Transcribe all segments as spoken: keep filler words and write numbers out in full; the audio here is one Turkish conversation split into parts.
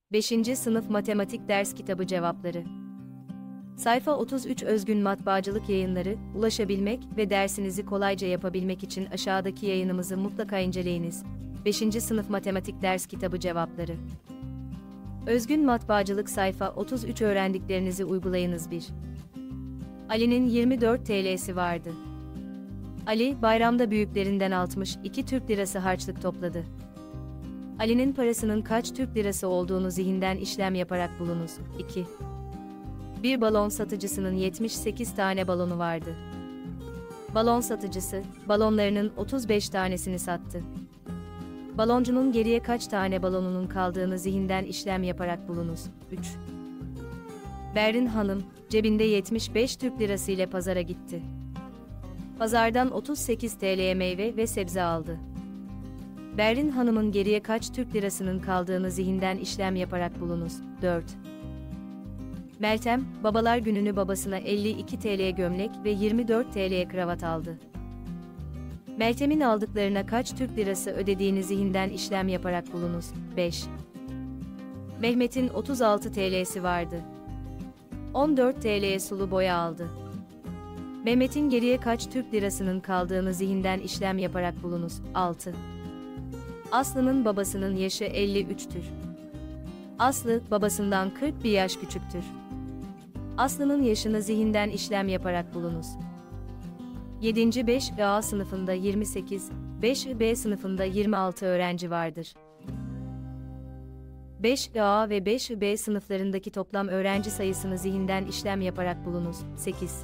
beşinci Sınıf Matematik Ders Kitabı Cevapları. Sayfa otuz üç Özgün Matbaacılık Yayınları, ulaşabilmek ve dersinizi kolayca yapabilmek için aşağıdaki yayınımızı mutlaka inceleyiniz. beşinci Sınıf Matematik Ders Kitabı Cevapları. Özgün Matbaacılık sayfa otuz üç öğrendiklerinizi uygulayınız. bir. Ali'nin yirmi dört T L'si vardı. Ali, bayramda büyüklerinden altmış iki Türk lirası harçlık topladı. Ali'nin parasının kaç Türk lirası olduğunu zihinden işlem yaparak bulunuz. iki. Bir balon satıcısının yetmiş sekiz tane balonu vardı. Balon satıcısı, balonlarının otuz beş tanesini sattı. Baloncunun geriye kaç tane balonunun kaldığını zihinden işlem yaparak bulunuz. üç. Berrin Hanım, cebinde yetmiş beş Türk lirası ile pazara gitti. Pazardan otuz sekiz T L'ye meyve ve sebze aldı. Berrin Hanım'ın geriye kaç Türk lirasının kaldığını zihinden işlem yaparak bulunuz. dört. Meltem, babalar gününü babasına elli iki T L'ye gömlek ve yirmi dört T L'ye kravat aldı. Meltem'in aldıklarına kaç Türk lirası ödediğini zihinden işlem yaparak bulunuz. beş. Mehmet'in otuz altı T L'si vardı. on dört T L'ye sulu boya aldı. Mehmet'in geriye kaç Türk lirasının kaldığını zihinden işlem yaparak bulunuz. altı. Aslı'nın babasının yaşı elli üçtür. Aslı, babasından kırk bir yaş küçüktür. Aslı'nın yaşını zihinden işlem yaparak bulunuz. yedinci beş A sınıfında yirmi sekiz, beş B sınıfında yirmi altı öğrenci vardır. beş A ve beş B sınıflarındaki toplam öğrenci sayısını zihinden işlem yaparak bulunuz. sekiz.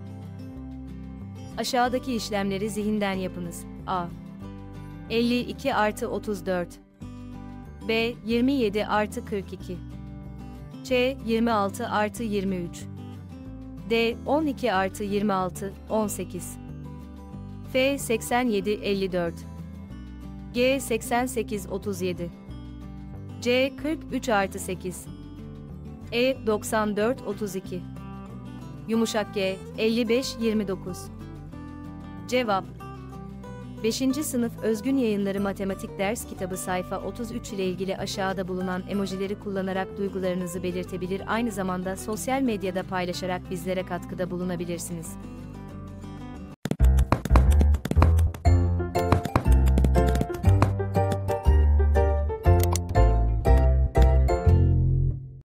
Aşağıdaki işlemleri zihinden yapınız. A. elli iki artı otuz dört. B. yirmi yedi artı kırk iki. C. yirmi altı artı yirmi üç. D. on iki artı yirmi altı, on sekiz. F. seksen yedi elli dört. G. seksen sekiz otuz yedi. C. kırk üç artı sekiz. E. doksan dört otuz iki. Yumuşak G. elli beş yirmi dokuz. Cevap: beşinci Sınıf Özgün Yayınları Matematik Ders Kitabı sayfa otuz üç ile ilgili aşağıda bulunan emojileri kullanarak duygularınızı belirtebilir, aynı zamanda sosyal medyada paylaşarak bizlere katkıda bulunabilirsiniz.